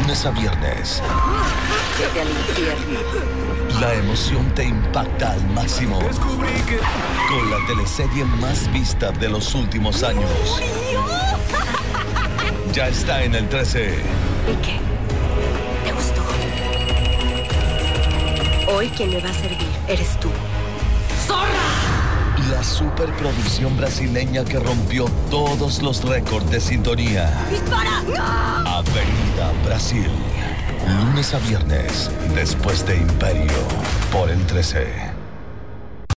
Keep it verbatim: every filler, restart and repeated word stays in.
lunes a viernes. Vete al infierno. La emoción te impacta al máximo. Descubrí que... Con la teleserie más vista de los últimos años. Ya está en el trece. ¿Y qué? ¿Te gustó? Hoy quien me va a servir eres tú. ¡Zorra! La superproducción brasileña que rompió todos los récords de sintonía. ¡Dispara! ¡No! Avenida Brasil. Lunes a viernes, después de Imperio, por el trece.